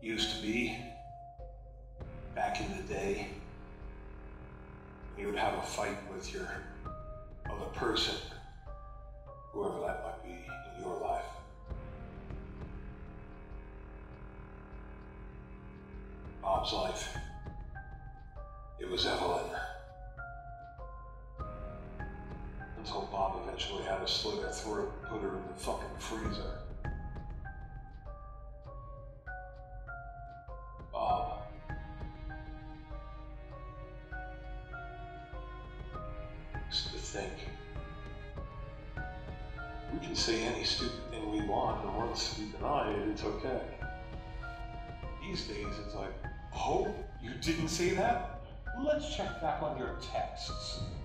used to be back in the day. You would have a fight with your other person, whoever that might be in your life. Bob's life, it was Evelyn. Until Bob eventually had to slit her throat and put her in the fucking freezer. Bob. Used to think we can say any stupid thing we want, and once we deny it, it's okay. These days, it's like, oh, you didn't say that? Let's check back on your texts.